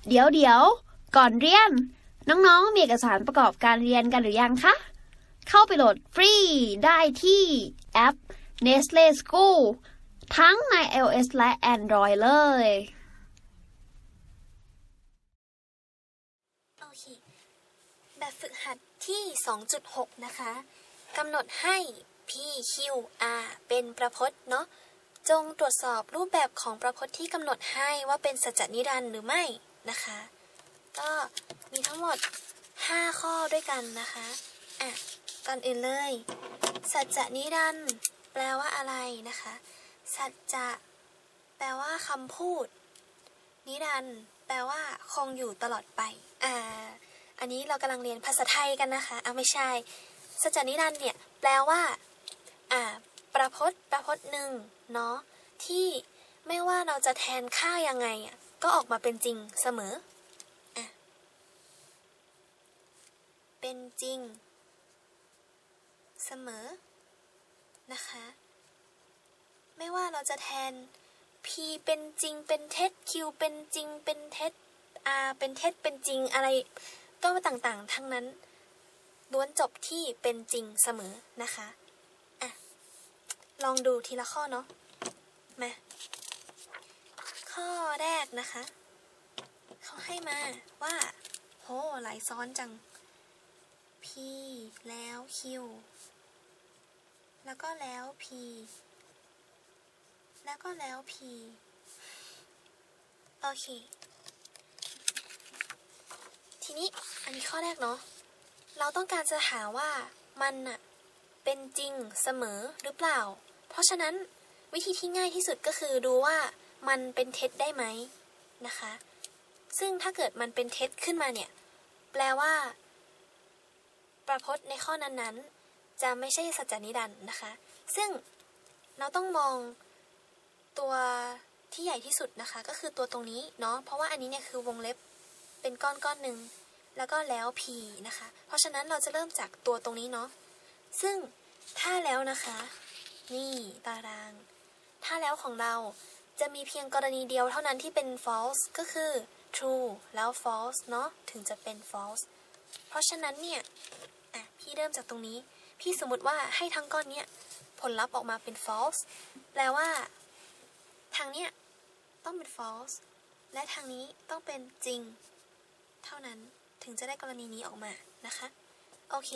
เดี๋ยวก่อนเรียนน้องๆมีเอกสารประกอบการเรียนกันหรือยังคะเข้าไปโหลดฟรีได้ที่แอป Nestle School ทั้งใน iOS และ Android เลยโอเคแบบฝึกหัดที่ 2.6 นะคะกำหนดให้ P Q R เป็นประพจน์เนาะจงตรวจสอบรูปแบบของประพจน์ที่กำหนดให้ว่าเป็นสัจจนิรันดร์หรือไม่นะคะก็มีทั้งหมด5ข้อด้วยกันนะคะก่อนอื่นเลยสัจจนิรันดร์แปลว่าอะไรนะคะสัจจะแปลว่าคำพูดนิรันดร์แปลว่าคงอยู่ตลอดไปอันนี้เรากำลังเรียนภาษาไทยกันนะคะไม่ใช่สัจจนิรันดร์เนี่ยแปลว่าประพจน์หนึ่งเนาะที่ไม่ว่าเราจะแทนค่ายังไงก็ออกมาเป็นจริงเสมอเป็นจริงเสมอนะคะไม่ว่าเราจะแทน P เป็นจริงเป็นเท็จ Q เป็นจริงเป็นเท็จ R เป็นเท็จเป็นจริงอะไรก็ต่างๆทั้งนั้นล้วนจบที่เป็นจริงเสมอนะคะลองดูทีละข้อเนาะมาข้อแรกนะคะเขาให้มาว่าโหหลายซ้อนจัง P แล้ว Q แล้วก็แล้ว P แล้วก็แล้ว P โอเคทีนี้อันนี้ข้อแรกเนาะเราต้องการจะหาว่ามันเป็นจริงเสมอหรือเปล่าเพราะฉะนั้นวิธีที่ง่ายที่สุดก็คือดูว่ามันเป็นเท็จได้ไหมนะคะซึ่งถ้าเกิดมันเป็นเท็จขึ้นมาเนี่ยแปลว่าประพจน์ในข้อนั้นๆจะไม่ใช่สัจจนิรันดร์นะคะซึ่งเราต้องมองตัวที่ใหญ่ที่สุดนะคะก็คือตัวตรงนี้เนาะเพราะว่าอันนี้เนี่ยคือวงเล็บเป็นก้อนหนึ่งแล้วก็แล้ว P นะคะเพราะฉะนั้นเราจะเริ่มจากตัวตรงนี้เนาะซึ่งถ้าแล้วนะคะนี่ตารางถ้าแล้วของเราจะมีเพียงกรณีเดียวเท่านั้นที่เป็น false ก็คือ true แล้ว false เนาะถึงจะเป็น false เพราะฉะนั้นเนี่ยพี่เริ่มจากตรงนี้พี่สมมติว่าให้ทั้งก้อนเนี้ยผลลัพธ์ออกมาเป็น false แปลว่าทางเนี้ยต้องเป็น false และทางนี้ต้องเป็นจริงเท่านั้นถึงจะได้กรณีนี้ออกมานะคะโอเค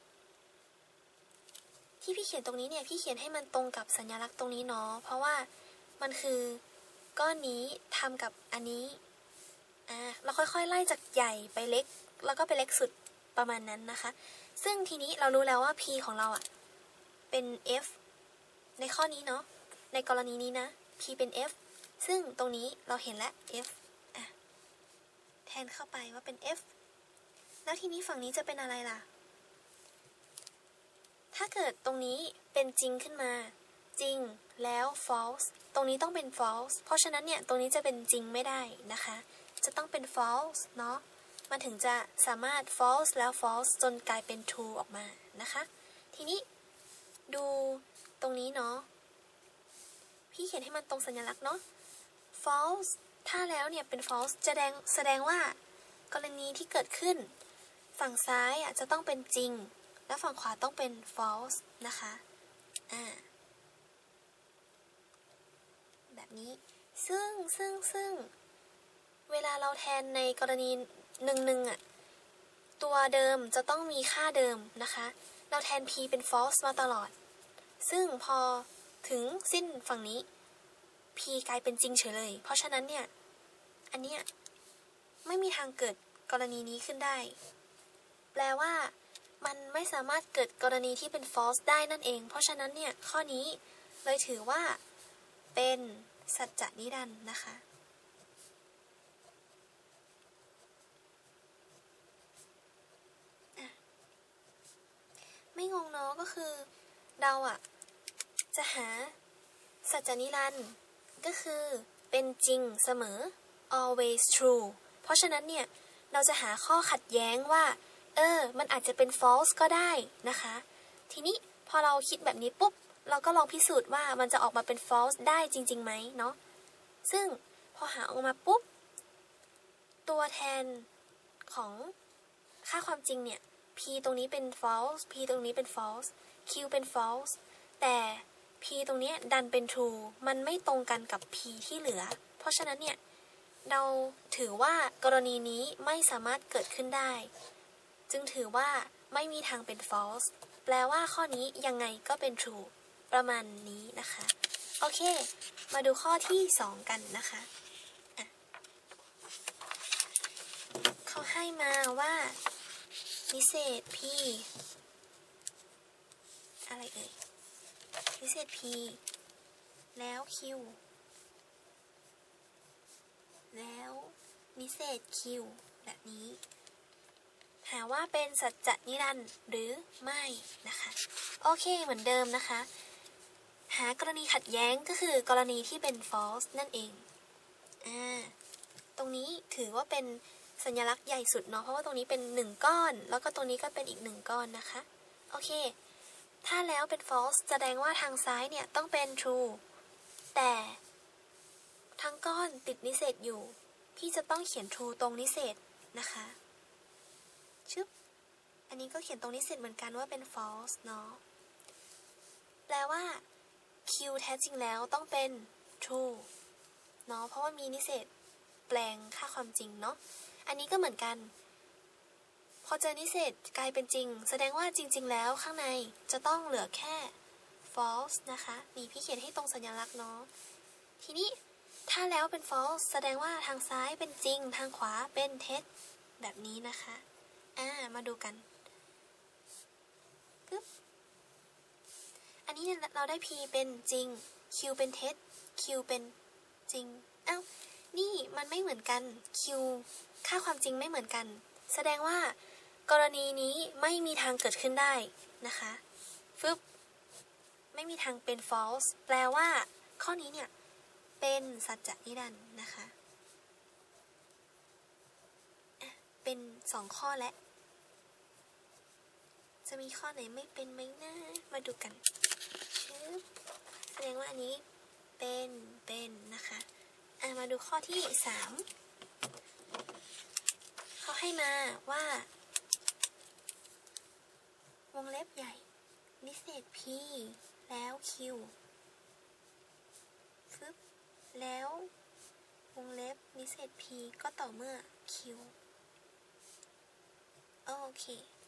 ที่พี่เขียนตรงนี้เนี่ยพี่เขียนให้มันตรงกับสัญลักษณ์ตรงนี้เนาะเพราะว่ามันคือก้อนนี้ทำกับอันนี้เราค่อยๆไล่จากใหญ่ไปเล็กแล้วก็ไปเล็กสุดประมาณนั้นนะคะซึ่งทีนี้เรารู้แล้วว่า P ของเราเป็น F ในข้อนี้เนาะในกรณีนี้นะ P เป็น F ซึ่งตรงนี้เราเห็นแล้ว F แทนเข้าไปว่าเป็น F แล้วทีนี้ฝั่งนี้จะเป็นอะไรล่ะถ้าเกิดตรงนี้เป็นจริงขึ้นมาจริงแล้ว false ตรงนี้ต้องเป็น false เพราะฉะนั้นเนี่ยตรงนี้จะเป็นจริงไม่ได้นะคะจะต้องเป็น false เนาะมันถึงจะสามารถ false แล้ว false จนกลายเป็น true ออกมานะคะทีนี้ดูตรงนี้เนาะพี่เขียนให้มันตรงสัญลักษณ์เนาะ false ถ้าแล้วเนี่ยเป็น false แสดงว่ากรณีที่เกิดขึ้นฝั่งซ้ายจะต้องเป็นจริงและฝั่งขวาต้องเป็น false นะคะแบบนี้ซึ่งเวลาเราแทนในกรณีหนึ่งตัวเดิมจะต้องมีค่าเดิมนะคะเราแทน p เป็น false มาตลอดซึ่งพอถึงสิ้นฝั่งนี้ p กลายเป็นจริงเฉยเลยเพราะฉะนั้นเนี่ยอันเนี้ยไม่มีทางเกิดกรณีนี้ขึ้นได้แปลว่ามันไม่สามารถเกิดกรณีที่เป็น false ได้นั่นเองเพราะฉะนั้นเนี่ยข้อนี้เลยถือว่าเป็นสัจจนิรันดร์นะคะไม่งงเนาะก็คือเราจะหาสัจจนิรันดร์ก็คือเป็นจริงเสมอ always true เพราะฉะนั้นเนี่ยเราจะหาข้อขัดแย้งว่ามันอาจจะเป็น false ก็ได้นะคะทีนี้พอเราคิดแบบนี้ปุ๊บเราก็ลองพิสูจน์ว่ามันจะออกมาเป็น false ได้จริงๆไหมเนาะซึ่งพอหาออกมาปุ๊บตัวแทนของค่าความจริงเนี่ย p ตรงนี้เป็น false p ตรงนี้เป็น false q เป็น false แต่ p ตรงนี้ดันเป็น true มันไม่ตรงกันกับ p ที่เหลือเพราะฉะนั้นเนี่ยเราถือว่ากรณีนี้ไม่สามารถเกิดขึ้นได้จึงถือว่าไม่มีทางเป็น false แปลว่าข้อนี้ยังไงก็เป็น true ประมาณนี้นะคะโอเคมาดูข้อที่2กันนะคะเขาให้มาว่านิเศษ p อะไรเอ่ยนิเศษ p แล้ว q แล้วนิเศษ q แบบนี้หาว่าเป็นสัจจนิรันดร์หรือไม่นะคะโอเคเหมือนเดิมนะคะหากรณีขัดแย้งก็คือกรณีที่เป็น false นั่นเองตรงนี้ถือว่าเป็นสัญลักษณ์ใหญ่สุดเนาะเพราะว่าตรงนี้เป็น1ก้อนแล้วก็ตรงนี้ก็เป็นอีก1ก้อนนะคะโอเคถ้าแล้วเป็น false แสดงว่าทางซ้ายเนี่ยต้องเป็น true แต่ทั้งก้อนติดนิเศษอยู่พี่จะต้องเขียน true ตรงนิเศษนะคะชึบอันนี้ก็เขียนตรงนิเศษเหมือนกันว่าเป็น false เนาะแปลว่า q แท้จริงแล้วต้องเป็น true เนาะเพราะว่ามีนิเศษแปลงค่าความจริงเนาะอันนี้ก็เหมือนกันพอเจอนิเศษกลายเป็นจริงแสดงว่าจริงๆแล้วข้างในจะต้องเหลือแค่ false นะคะนี่พี่เขียนให้ตรงสัญลักษณ์เนาะทีนี้ถ้าแล้วเป็น false แสดงว่าทางซ้ายเป็นจริงทางขวาเป็นเท็จแบบนี้นะคะมาดูกันปึ๊บอันนี้เราได้ p เป็นจริง q เป็นเท็จ q เป็นจริงนี่มันไม่เหมือนกัน q ค่าความจริงไม่เหมือนกันแสดงว่ากรณีนี้ไม่มีทางเกิดขึ้นได้นะคะฟึบไม่มีทางเป็น false แปลว่าข้อนี้เนี่ยเป็นสัจจนิรันดร์นะคะเป็น2ข้อและจะมีข้อไหนไม่เป็นไหมนะมาดูกันแสดงว่าอันนี้เป็นนะคะมาดูข้อที่3เขาให้มาว่าวงเล็บใหญ่นิเศษ p แล้ว q แล้ววงเล็บนิเศษ p ก็ต่อเมื่อ q โอเค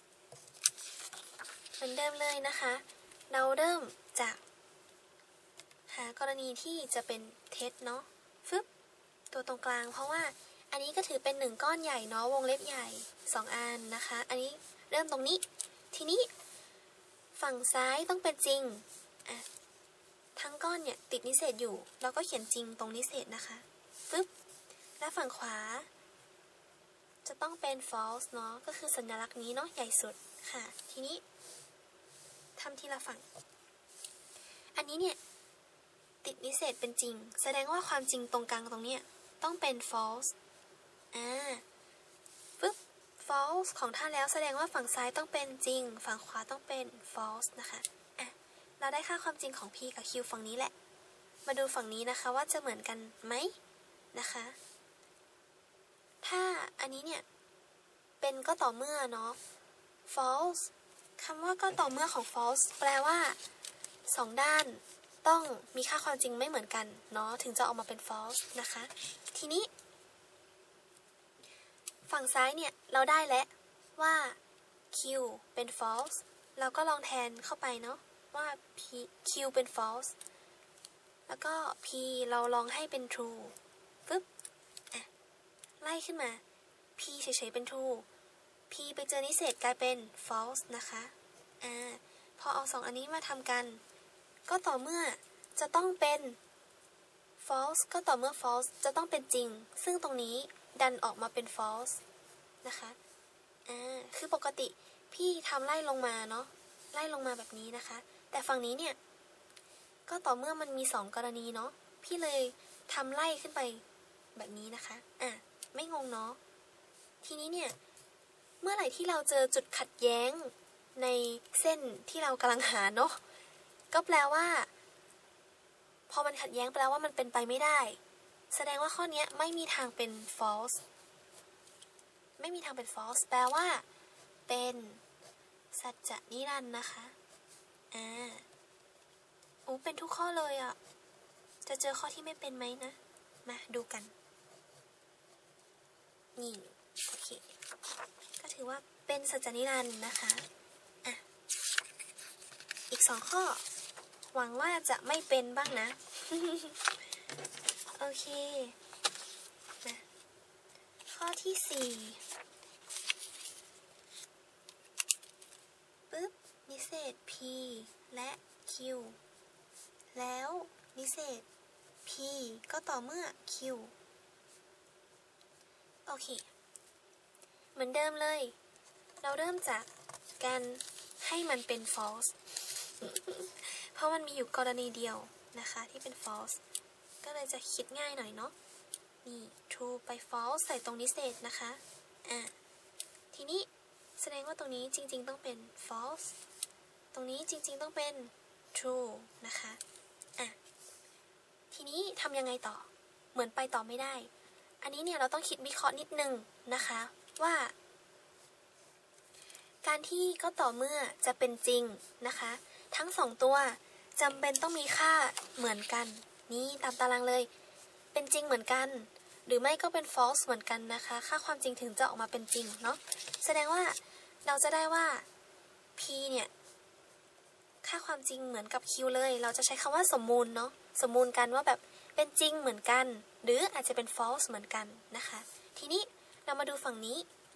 เหมือนเดิมเลยนะคะเราเริ่มจากหากรณีที่จะเป็นเท็จเนาะตัวตรงกลางเพราะว่าอันนี้ก็ถือเป็น1ก้อนใหญ่เนาะวงเล็บใหญ่2อันนะคะอันนี้เริ่มตรงนี้ทีนี้ฝั่งซ้ายต้องเป็นจริงทั้งก้อนเนี่ยติดนิเศษอยู่เราก็เขียนจริงตรงนิเศษนะคะและฝั่งขวาจะต้องเป็น false เนาะก็คือสัญลักษณ์นี้เนาะใหญ่สุดค่ะทีนี้ทำทีละฝั่งอันนี้เนี่ยติดนิเศษเป็นจริงแสดงว่าความจริงตรงกลางตรงเนี้ยต้องเป็น false false ของท่าแล้วแสดงว่าฝั่งซ้ายต้องเป็นจริงฝั่งขวาต้องเป็น false นะคะเราได้ค่าความจริงของ p กับ q ฝั่งนี้แหละมาดูฝั่งนี้นะคะว่าจะเหมือนกันไหมนะคะถ้าอันนี้เนี่ยเป็นก็ต่อเมื่อเนาะ false คำว่าก็ต่อเมื่อของ false แปลว่า2ด้านต้องมีค่าความจริงไม่เหมือนกันเนาะถึงจะออกมาเป็น false นะคะทีนี้ฝั่งซ้ายเนี่ยเราได้แล้วว่า q เป็น false เราก็ลองแทนเข้าไปเนาะว่า q เป็น false แล้วก็ p เราลองให้เป็น true ไล่ขึ้นมา p เฉยๆเป็น true p ไปเจอนิเศษกลายเป็น false นะคะพอเอา2อันนี้มาทำกันก็ต่อเมื่อจะต้องเป็น false ก็ต่อเมื่อ false จะต้องเป็นจริงซึ่งตรงนี้ดันออกมาเป็น false นะคะคือปกติพี่ทำไล่ลงมาเนาะไล่ลงมาแบบนี้นะคะแต่ฝั่งนี้เนี่ยก็ต่อเมื่อมันมี2กรณีเนาะพี่เลยทำไล่ขึ้นไปแบบนี้นะคะไม่งงเนาะทีนี้เนี่ยเมื่อไหร่ที่เราเจอจุดขัดแย้งในเส้นที่เรากำลังหาเนาะก็แปลว่าพอมันขัดแย้งแปลว่ามันเป็นไปไม่ได้แสดงว่าข้อนี้ไม่มีทางเป็น false ไม่มีทางเป็น false แปลว่าเป็นสัจจะนิรันดร์นะคะเป็นทุกข้อเลยอ่ะจะเจอข้อที่ไม่เป็นไหมนะมาดูกันนี่โอเคก็ถือว่าเป็นสัจจะนิรันดร์นะคะอีก2ข้อหวังว่าจะไม่เป็นบ้างนะ โอเคนะข้อที่4ปึ๊บนิเศษ p และ q แล้วนิเศษ p ก็ต่อเมื่อ q โอเคเหมือนเดิมเลยเราเริ่มจากการให้มันเป็น false เพราะมันมีอยู่กรณีเดียวนะคะที่เป็น false ก็เลยจะคิดง่ายหน่อยเนาะนี่ true ไป false ใส่ตรงนิเศษนะคะทีนี้แสดงว่าตรงนี้จริงๆต้องเป็น false ตรงนี้จริงๆต้องเป็น true นะคะทีนี้ทำยังไงต่อเหมือนไปต่อไม่ได้อันนี้เนี่ยเราต้องคิดวิเคราะห์นิดนึงนะคะว่าการที่ก็ต่อเมื่อจะเป็นจริงนะคะทั้ง2ตัวจำเป็นต้องมีค่าเหมือนกันนี่ตามตารางเลยเป็นจริงเหมือนกันหรือไม่ก็เป็น false เหมือนกันนะคะค่าความจริงถึงจะออกมาเป็นจริงเนาะแสดงว่าเราจะได้ว่า p เนี่ยค่าความจริงเหมือนกับ q เลยเราจะใช้คำว่าสมมูลเนาะสมมูลกันว่าแบบเป็นจริงเหมือนกันหรืออาจจะเป็น false เหมือนกันนะคะทีนี้เรามาดูฝั่งนี้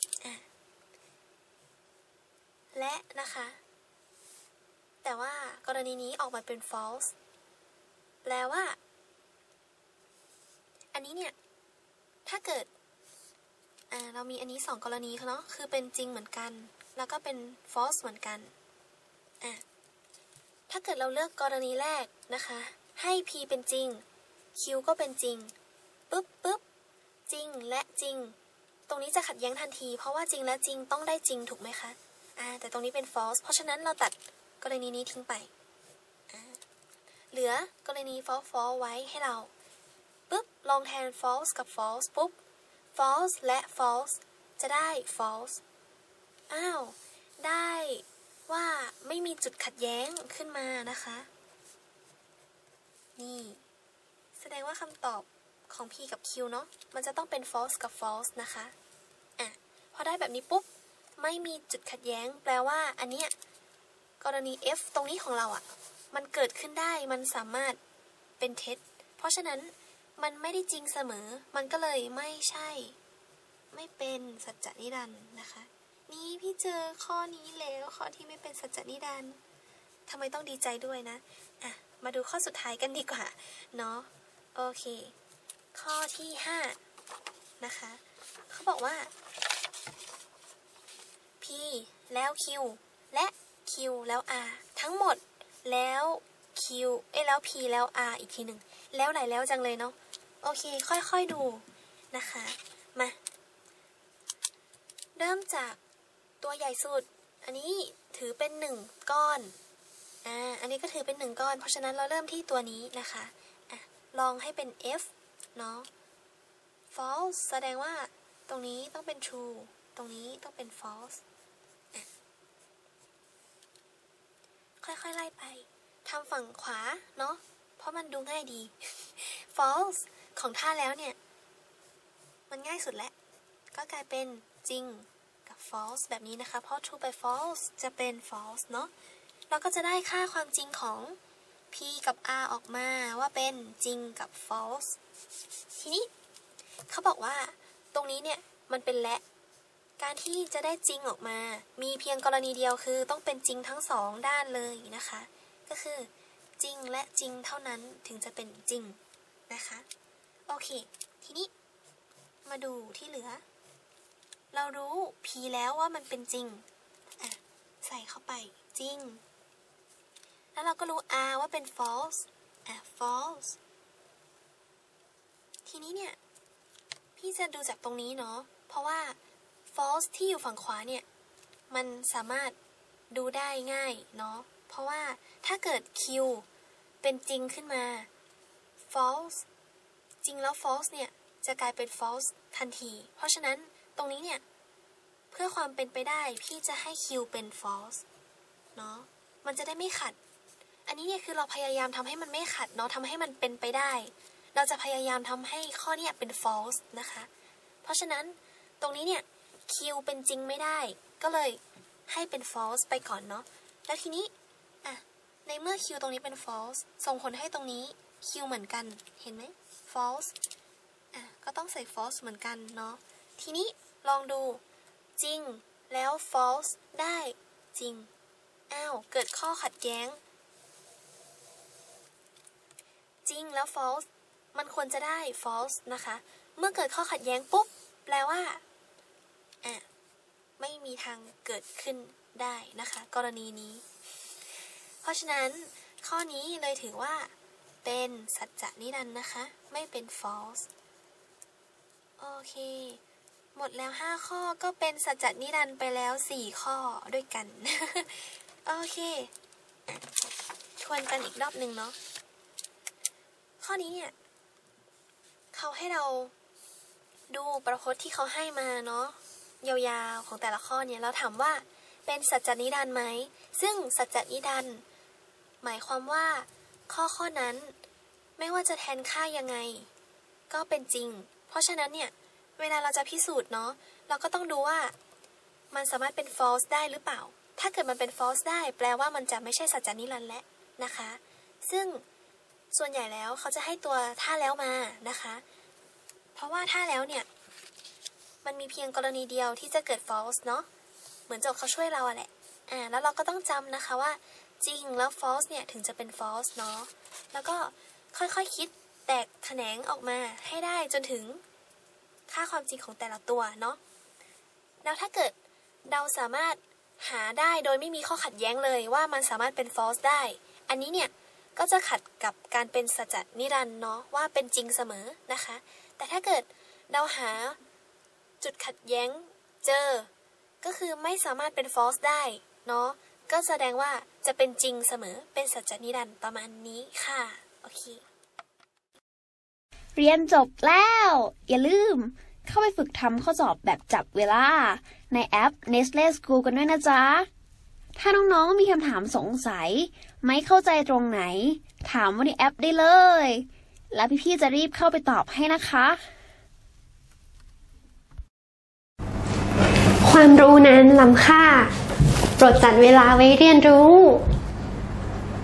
และนะคะแต่ว่ากรณีนี้ออกมาเป็น false แปลว่าอันนี้เนี่ยถ้าเกิดเรามีอันนี้2กรณีเนาะคือเป็นจริงเหมือนกันแล้วก็เป็น false เหมือนกันถ้าเกิดเราเลือกกรณีแรกนะคะให้ p เป็นจริง q ก็เป็นจริงปึ๊บจริงและจริงตรงนี้จะขัดแย้งทันทีเพราะว่าจริงและจริงต้องได้จริงถูกไหมคะแต่ตรงนี้เป็น false เพราะฉะนั้นเราตัดกรณีนี้ทิ้งไปเหลือกรณี false ไว้ให้เราปึ๊บลองแทน false กับ false ปุ๊บ false และ false จะได้ false ได้ว่าไม่มีจุดขัดแย้งขึ้นมานะคะนี่แสดงว่าคำตอบของ p กับ q เนาะมันจะต้องเป็น false กับ false นะคะพอได้แบบนี้ปุ๊บไม่มีจุดขัดแย้งแปลว่าอันเนี้ยกรณี f ตรงนี้ของเรามันเกิดขึ้นได้มันสามารถเป็นเท็จเพราะฉะนั้นมันไม่ได้จริงเสมอมันก็เลยไม่ใช่ไม่เป็นสัจจะนิรันดร์นะคะนี่พี่เจอข้อนี้แล้วข้อที่ไม่เป็นสัจจะนิรันดร์ทำไมต้องดีใจด้วยนะมาดูข้อสุดท้ายกันดีกว่าเนาะโอเคข้อที่5นะคะเขาบอกว่า p แล้ว q และ q แล้ว r ทั้งหมดแล้ว q แล้ว p แล้ว r อีกทีหนึ่งแล้วไหนแล้วจังเลยเนาะโอเคค่อยๆดูนะคะมาเริ่มจากตัวใหญ่สุดอันนี้ถือเป็น1ก้อนอันนี้ก็ถือเป็น1ก้อนเพราะฉะนั้นเราเริ่มที่ตัวนี้นะคะลองให้เป็น f เนาะ false แสดงว่าตรงนี้ต้องเป็น true ตรงนี้ต้องเป็น false ค่อยๆไล่ไปทำฝั่งขวาเนาะเพราะมันดูง่ายดี false ของท่าแล้วเนี่ยมันง่ายสุดแล้วก็กลายเป็นจริงกับ false แบบนี้นะคะเพราะ true ไป false จะเป็น false เนาะเราก็จะได้ค่าความจริงของ p กับ r ออกมาว่าเป็นจริงกับ false ทีนี้เขาบอกว่าตรงนี้เนี่ยมันเป็นและการที่จะได้จริงออกมามีเพียงกรณีเดียวคือต้องเป็นจริงทั้ง2ด้านเลยนะคะก็คือจริงและจริงเท่านั้นถึงจะเป็นจริงนะคะโอเคทีนี้มาดูที่เหลือเรารู้ p แล้วว่ามันเป็นจริงใส่เข้าไปจริงแล้วเราก็รู้ r ว่าเป็น false false ทีนี้เนี่ยพี่จะดูจากตรงนี้เนาะเพราะว่า false ที่อยู่ฝั่งขวาเนี่ยมันสามารถดูได้ง่ายเนาะเพราะว่าถ้าเกิด q เป็นจริงขึ้นมา false จริงแล้ว false เนี่ยจะกลายเป็น false ทันทีเพราะฉะนั้นตรงนี้เนี่ยเพื่อความเป็นไปได้พี่จะให้ Q เป็น false เนาะมันจะได้ไม่ขัดอันนี้เนี่ยคือเราพยายามทำให้มันไม่ขัดเนาะทำให้มันเป็นไปได้เราจะพยายามทำให้ข้อนี้เป็น false นะคะเพราะฉะนั้นตรงนี้เนี่ย Q เป็นจริงไม่ได้ก็เลยให้เป็น false ไปก่อนเนาะแล้วทีนี้ในเมื่อ Q ตรงนี้เป็น false ส่งผลให้ตรงนี้ Q เหมือนกันเห็นไหม false ก็ต้องใส่ false เหมือนกันเนาะทีนี้ลองดูจริงแล้ว false ได้จริงเกิดข้อขัดแย้งจริงแล้ว false มันควรจะได้ false นะคะเมื่อเกิดข้อขัดแย้งปุ๊บแปลว่าไม่มีทางเกิดขึ้นได้นะคะกรณีนี้เพราะฉะนั้นข้อนี้เลยถือว่าเป็นสัจจนิรันดร์นะคะไม่เป็น false โอเคหมดแล้ว5ข้อก็เป็นสัจจนิรันดร์ไปแล้ว4ข้อด้วยกัน โอเคชวนกันอีกรอบหนึ่งเนาะข้อนี้เนี่ยเขาให้เราดูประพจน์ที่เขาให้มาเนาะยาวๆของแต่ละข้อเนี่ยเราถามว่าเป็นสัจจนิรันดร์ไหมซึ่งสัจจนิรันดร์หมายความว่าข้อนั้นไม่ว่าจะแทนค่ายังไงก็เป็นจริงเพราะฉะนั้นเนี่ยเวลาเราจะพิสูจน์เนาะเราก็ต้องดูว่ามันสามารถเป็น false ได้หรือเปล่าถ้าเกิดมันเป็น false ได้แปลว่ามันจะไม่ใช่สัจจนิรันดร์แล้วนะคะซึ่งส่วนใหญ่แล้วเขาจะให้ตัวถ้าแล้วมานะคะเพราะว่าถ้าแล้วเนี่ยมันมีเพียงกรณีเดียวที่จะเกิด false เนาะเหมือนโจทย์เขาช่วยเราแหละแล้วเราก็ต้องจำนะคะว่าจริงแล้ว false เนี่ยถึงจะเป็น false เนาะแล้วก็ค่อยๆคิดแตกแขนงออกมาให้ได้จนถึงค่าความจริงของแต่ละตัวเนาะแล้วถ้าเกิดเราสามารถหาได้โดยไม่มีข้อขัดแย้งเลยว่ามันสามารถเป็น false ได้อันนี้เนี่ยก็จะขัดกับการเป็นสัจจนิรันดร์เนาะว่าเป็นจริงเสมอนะคะแต่ถ้าเกิดเราหาจุดขัดแย้งเจอก็คือไม่สามารถเป็น false ได้เนาะก็แสดงว่าจะเป็นจริงเสมอเป็นสัจจนิรันดร์ประมาณนี้ค่ะโอเคเรียนจบแล้วอย่าลืมเข้าไปฝึกทำข้อสอบแบบจับเวลาในแอป Nestle School กันด้วยนะจ๊ะถ้าน้องๆมีคำถามสงสัยไม่เข้าใจตรงไหนถามว่าในแอปได้เลยแล้วพี่ๆจะรีบเข้าไปตอบให้นะคะความรู้นั้นล้ำค่าโปรดจัดเวลาไว้เรียนรู้